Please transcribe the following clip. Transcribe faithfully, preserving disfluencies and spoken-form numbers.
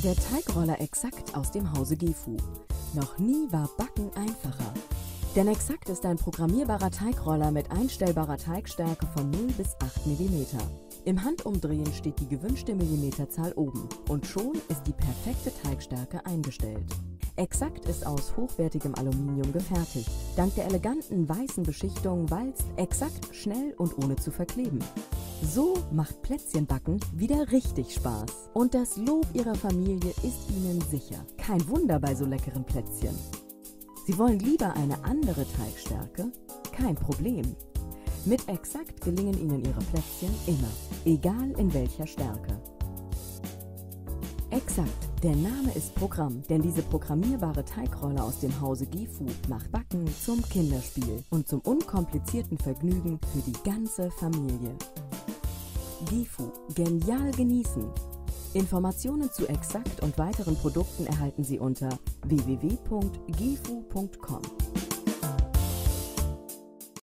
Der Teigroller Exakt aus dem Hause Gifu. Noch nie war Backen einfacher. Denn Exakt ist ein programmierbarer Teigroller mit einstellbarer Teigstärke von null bis acht Millimeter. Im Handumdrehen steht die gewünschte Millimeterzahl oben und schon ist die perfekte Teigstärke eingestellt. Exakt ist aus hochwertigem Aluminium gefertigt. Dank der eleganten weißen Beschichtung walzt Exakt schnell und ohne zu verkleben. So macht Plätzchenbacken wieder richtig Spaß. Und das Lob Ihrer Familie ist Ihnen sicher. Kein Wunder bei so leckeren Plätzchen. Sie wollen lieber eine andere Teigstärke? Kein Problem. Mit Exakt gelingen Ihnen Ihre Plätzchen immer, egal in welcher Stärke. Exakt, der Name ist Programm, denn diese programmierbare Teigroller aus dem Hause Gifu macht Backen zum Kinderspiel und zum unkomplizierten Vergnügen für die ganze Familie. Gifu, genial genießen! Informationen zu Exakt und weiteren Produkten erhalten Sie unter w w w punkt gifu punkt com.